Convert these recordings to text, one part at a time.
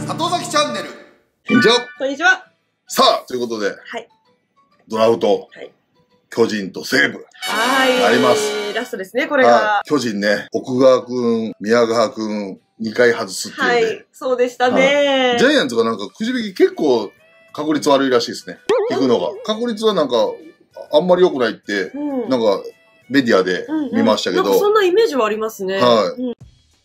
里崎チャンネル。 こんにちは。 こんにちは。 さあ、ということで、 はい。 ドラフト、 はい。 巨人と西武。 はい。 あります。 ラストですね、これが。 巨人ね、奥川くん、宮川くん、2回外すっていうね。 はい。そうでしたね。 ジャイアンツがなんかくじ引き結構確率悪いらしいですね。行くのが。確率はなんか、あんまり良くないって、なんか、メディアで見ましたけど。 なんかそんなイメージはありますね。 はい。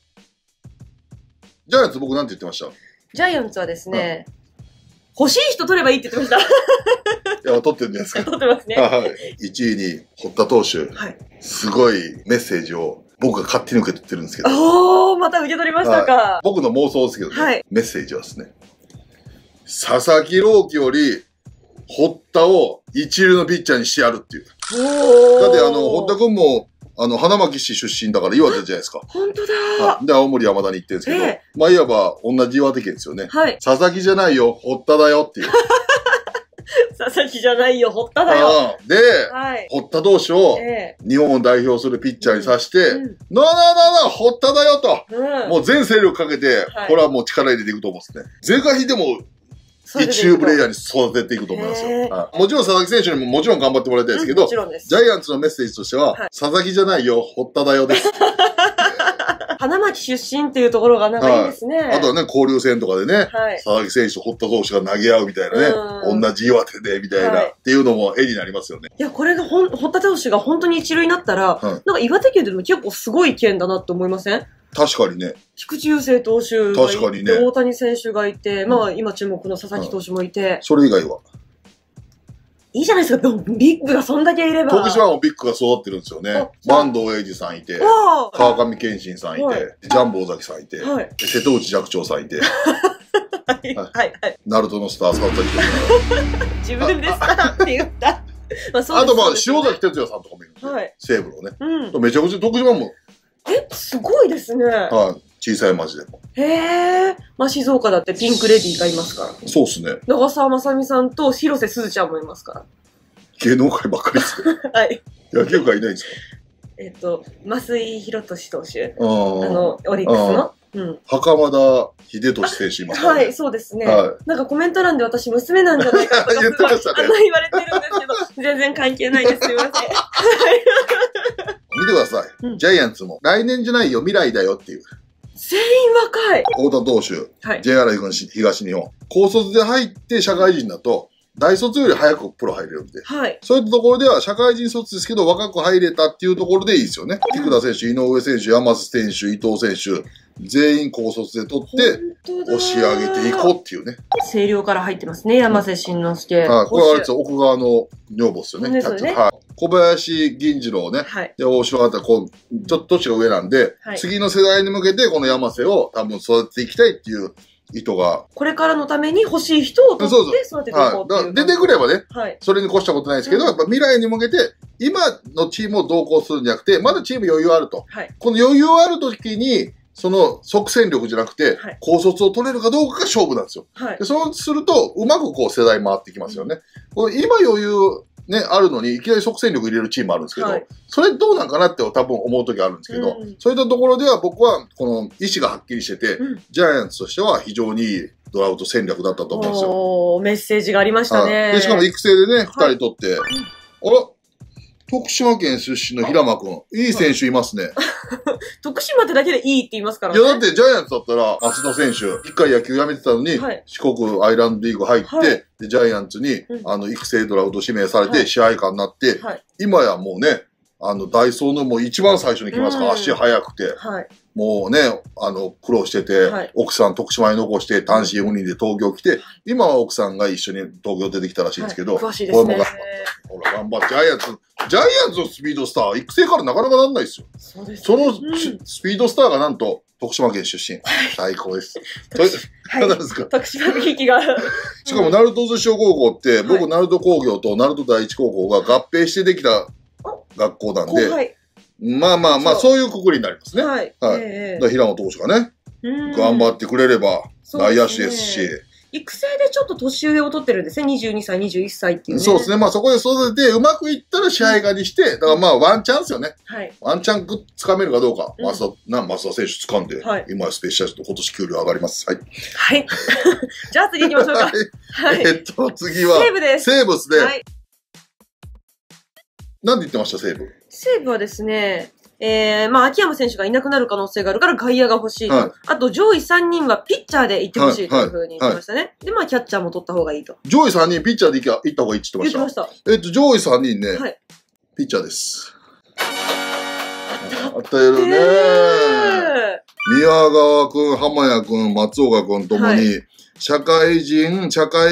ジャイアンツ僕なんて言ってました？ ジャイアンツはですね、欲しい人取ればいいって言ってました。 いや、取ってるんじゃないですか。 取ってますね。 はい。1位に堀田投手。 はい。すごいメッセージを僕が勝手に受け取ってるんですけど。 おー、また受け取りましたか。 僕の妄想ですけどね。 はい。 メッセージはですね。佐々木朗希より、堀田を一流のピッチャーにしてやるっていう。 おー。 だって堀田君も、花巻市出身だから岩手じゃないですか。 本当だ。 で、青森山田に行ってるんですけど、まあ、いわば同じ岩手県ですよね。はい。佐々木じゃないよ、堀田だよっていう。 佐々木じゃないよ、堀田だよ。 で、堀田投手を日本を代表するピッチャーにさして、なあ、堀田だよと。もう全勢力かけて、これはもう力入れていくと思うんですね。是が非でも、一流プレイヤーに育てていくと思いますよ。もちろん佐々木選手にももちろん頑張ってもらいたいですけど、ジャイアンツのメッセージとしては、佐々木じゃないよ、堀田だよです。 花巻出身っていうところがなんかいいですね。 あとはね、交流戦とかでね、佐々木選手と堀田投手が投げ合うみたいなね、同じ岩手でみたいな、っていうのも絵になりますよね。いや、これが堀田投手が本当に一流になったら、なんか岩手県でも結構すごい県だなって思いません？ 確かにね。 菊池雄星投手がいて、大谷選手がいて、まあ今注目の佐々木投手もいて。 それ以外はいいじゃないですか、ビッグがそんだけいれば。 徳島もビッグが育ってるんですよね。坂東英二さんいて、川上健信さんいて、ジャンボ尾崎さんいて、瀬戸内寂聴さんいて、ナルトのスター、佐々木投手。 自分でスターって言った。あとまあ、塩崎哲也さんとかもいるんですよ。西武のね。めちゃくちゃ徳島も。 すごいですね。 小さい町でも。 へえ。まあ、静岡だってピンクレディーがいますから。 そうっすね。 長澤まさみさんと広瀬すずちゃんもいますから。 芸能界ばっかりですね。 はい。 野球界いないんですか？ 増井宏俊投手。 オリックスの。 袴田秀俊選手いますね。 はい、そうですね。なんかコメント欄で私娘なんじゃないかとか言われてるんですけど、全然関係ないです。すいません。 見てください。ジャイアンツも来年じゃないよ、未来だよっていう。 全員若い。 太田投手、JR 東日本。高卒で入って社会人だと、大卒より早くプロ入れるんで。そういったところでは、社会人卒ですけど若く入れたっていうところでいいですよね。菊田選手、井上選手、山瀬選手、伊藤選手、全員高卒で取って、押し上げていこうっていうね。 星稜から入ってますね、山瀬慎之介。 これはあれですよ、奥川の女房ですよね。小林銀次郎ね。で、大城方、ちょっと年が上なんで、次の世代に向けてこの山瀬を多分育てていきたいっていう意図が。これからのために欲しい人を取って育てていこうっていう。 出てくればね、それに越したことないですけど、やっぱ未来に向けて、今のチームを同行するんじゃなくて、まだチーム余裕あると。この余裕ある時に、その即戦力じゃなくて、高卒を取れるかどうかが勝負なんですよ。でそうすると、うまくこう世代回ってきますよね。今余裕ね、あるのに、いきなり即戦力入れるチームあるんですけど、それどうなんかなって多分思う時あるんですけど、そういったところでは僕は、この意思がはっきりしてて、ジャイアンツとしては非常にいいドラフト戦略だったと思うんですよ。 メッセージがありましたね。 で、しかも育成でね、2人取って、あら徳島県出身の平間くん。いい選手いますね。 徳島ってだけでいいって言いますからね。いや、だってジャイアンツだったら、松田選手、一回野球辞めてたのに、四国アイランドリーグ入って、で、ジャイアンツに、育成ドラフト指名されて、支配下になって、今やもうね、ダイソーのもう一番最初に来ますから、足速くて、もうね、苦労してて、奥さん徳島に残して、単身赴任で東京来て、今は奥さんが一緒に東京出てきたらしいんですけど、 詳しいですね。 ほら、頑張って、ジャイアンツのスピードスター、育成からなかなかなんないですよ。そのスピードスターがなんと、徳島県出身。最高です。何ですか？ 徳島びいきが。 しかも、鳴門寿司高校って、僕、鳴門工業と鳴門第一高校が合併してできた学校なんで、まあ、そういうくくりになりますね。平野投手がね、頑張ってくれれば、内野手ですし、 育成でちょっと年上を取ってるんですね。22歳、21歳っていうね。 そうですね。まあそこで育てて、うまくいったら支配下にして、だからまあワンチャンですよね。はい。ワンチャン掴めるかどうか。増田選手掴んで、はい、今スペシャリスト今年給料上がります。はい。はい。 じゃあ次行きましょうか。 はい。次は。 西武です。 西武ですね。はい。なんで言ってました、西武。 西武はですね、まあ、秋山選手がいなくなる可能性があるから外野が欲しいと。はい、あと、上位3人はピッチャーで行ってほしいというふうに言ってましたね。はいはい、で、まあ、キャッチャーも取った方がいいと。 上位3人、ピッチャーで行った方がいいって言ってました。言ってました。上位3人ね、はい、ピッチャーです。当たるね宮川くん、浜谷くん、松岡くんともに、はい、社会人、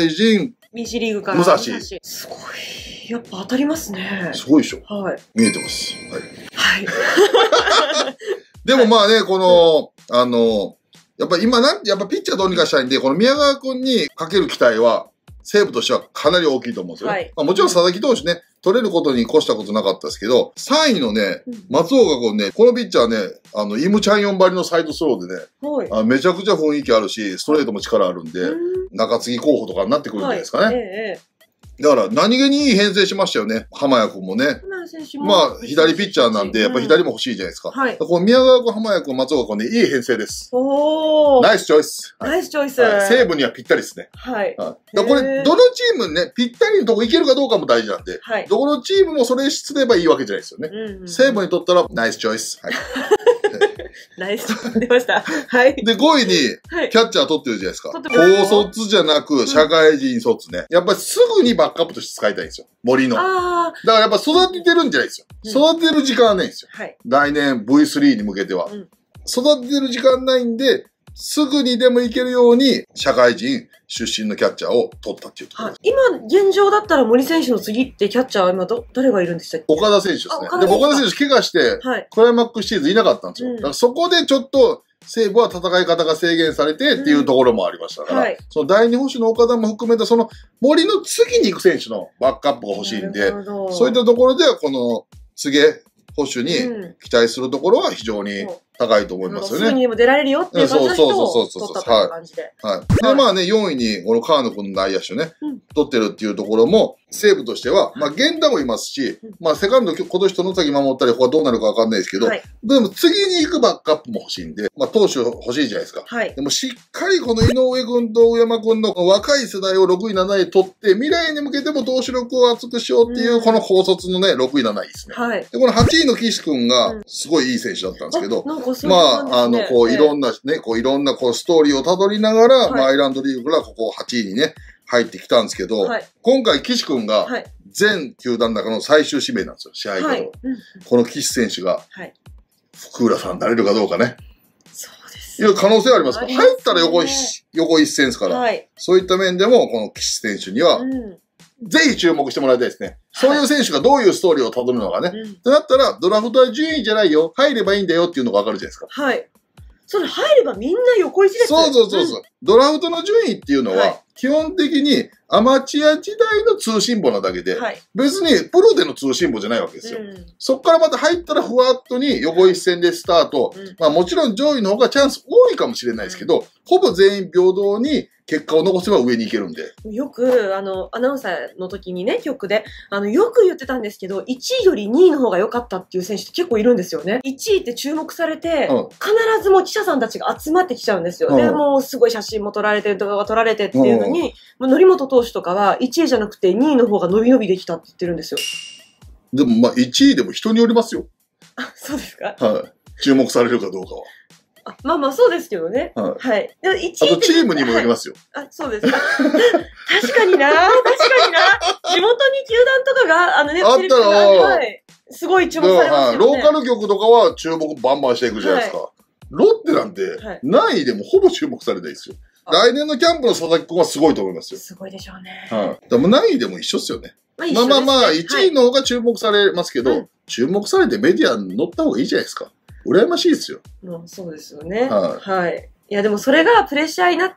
BC リーグから。 武蔵。 すごい。やっぱ当たりますね。 すごいでしょ。はい。見えてます。はい。はい。でもまあね、この、やっぱ今やっぱピッチャーどうにかしたいんで、この宮川くんにかける期待は、西武としてはかなり大きいと思うんですよ。はい。まあもちろん佐々木投手ね、取れることに越したことなかったですけど、3位のね、松岡くんね、このピッチャーね、イムチャンヨンばりのサイドスローでね、はい、めちゃくちゃ雰囲気あるし、ストレートも力あるんで、中継ぎ候補とかになってくるんじゃないですかね。だから、何気にいい編成しましたよね。浜谷くんもね。まあ、左ピッチャーなんで、やっぱ左も欲しいじゃないですか。はい。この宮川くん、浜谷くん、松岡くんね、いい編成です。おー。ナイスチョイス。 ナイスチョイス。 西武にはぴったりですね。はい。これ、どのチームね、ぴったりのとこ行けるかどうかも大事なんで、はい。どこのチームもそれすればいいわけじゃないですよね。西武にとったら、ナイスチョイス。はい。 ナイス出ました。はい。 で、5位に、キャッチャー取ってるじゃないですか。高卒じゃなく、社会人卒ね。やっぱりすぐにバックアップとして使いたいんですよ。森の。だからやっぱ育ててるんじゃないですよ。育てる時間はないんですよ。来年 V3 に向けては。育ててる時間ないんで、すぐにでも行けるように、社会人出身のキャッチャーを取ったっていうところです。 今、現状だったら森選手の次ってキャッチャーは今誰がいるんでしたっけ？ 岡田選手ですね。でも岡田選手怪我して、クライマックスシーズンいなかったんですよ。だからそこでちょっと、西武は戦い方が制限されてっていうところもありましたから、その第二捕手の岡田も含めたその森の次に行く選手のバックアップが欲しいんで、そういったところではこの柘植捕手に期待するところは非常に高いと思いますよね。 すぐにでも出られるよっていう感じの人を取ったという感じで。 はい。で、まあね、4位にこの川野くんの内野手ね、取ってるっていうところも、西武としては、まあ源田もいますし、まあセカンド今年外崎守ったり他どうなるかわかんないですけど、でも次に行くバックアップも欲しいんで、まあ投手欲しいじゃないですか。はい。でもしっかりこの井上君と上山君の若い世代を6位、7位取って、未来に向けても投手力を厚くしようっていう、この高卒のね、6位、7位ですね。はい。で、この8位の岸君が、すごいいい選手だったんですけど、まあ、こういろんなね、こういろんなこうストーリーを辿りながら、まあアイランドリーグからここ8位にね、入ってきたんですけど、今回岸君が全球団の中の最終指名なんですよ、試合から。この岸選手が、福浦さんなれるかどうかね。そうです。いや、可能性はありますから。入ったら横一線ですから。そういった面でも、この岸選手には、ぜひ注目してもらいたいですね。そういう選手がどういうストーリーを辿るのかね。ってなったら、ドラフトは順位じゃないよ。入ればいいんだよっていうのがわかるじゃないですか。はい。それ入ればみんな横一です。そうそうそうそう。ドラフトの順位っていうのは、基本的にアマチュア時代の通信簿なだけで、別にプロでの通信簿じゃないわけですよ。そっからまた入ったらふわっとに横一線でスタート。まあもちろん上位の方がチャンス多いかもしれないですけど、ほぼ全員平等に結果を残せば上に行けるんで。よく、アナウンサーの時にね、局で、よく言ってたんですけど、1位より2位の方が良かったっていう選手って結構いるんですよね。1位って注目されて、必ずもう記者さんたちが集まってきちゃうんですよ。で、もうすごい写真も撮られて、動画が撮られてっていうのに、則本投手とかは1位じゃなくて2位の方が伸び伸びできたって言ってるんですよ。でもまあ1位でも人によりますよ。あ、そうですか？はい。注目されるかどうかは。まあまあそうですけどね。はい。はい。1位あとチームにもよりますよ。あ、そうですか。確かにな。地元に球団とかが、ね、あったら、はい。すごい注目されますよね。ローカル局とかは注目バンバンしていくじゃないですか。ロッテなんて、何位でもほぼ注目されないですよ。来年のキャンプの佐々木君はすごいと思いますよ。すごいでしょうね。はい。でも何位でも一緒っすよね。まあ、1位の方が注目されますけど、注目されてメディアに載った方がいいじゃないですか。羨ましいですよ。そうですよね。はい。いや、でもそれがプレッシャーになって、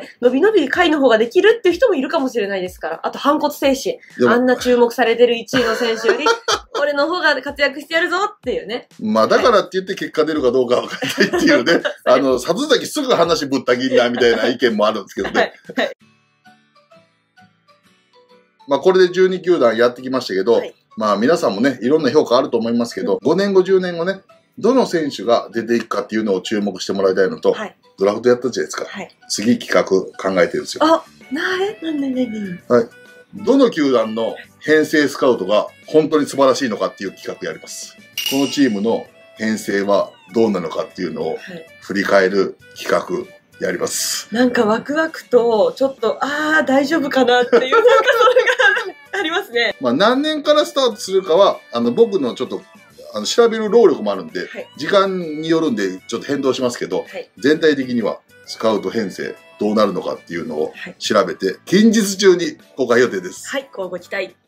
のびのび下位の方ができるっていう人もいるかもしれないですから。あと、反骨精神。あんな注目されてる1位の選手より、俺の方が活躍してやるぞっていうね。まあ、だからって言って結果出るかどうかわかんないっていうね。里崎すぐ話ぶった切んなみたいな意見もあるんですけどね。はい。 まあこれで12球団やってきましたけど、はい、まあ皆さんもね、いろんな評価あると思いますけど、5年後、10年後ね、どの選手が出ていくかっていうのを注目してもらいたいのと、はい、ドラフトやったじゃないですか。はい、次企画考えてるんですよ。 あ、はい。 どの球団の編成スカウトが本当に素晴らしいのかっていう企画やります。このチームの編成はどうなのかっていうのを振り返る企画やります。 なんかワクワクと、ちょっと、大丈夫かなっていう、なんかそれがありますね。 まあ何年からスタートするかは、僕のちょっと、調べる労力もあるんで、はい、時間によるんでちょっと変動しますけど、はい、全体的にはスカウト編成どうなるのかっていうのを調べて、近日中に公開予定です。 はい、交互期待。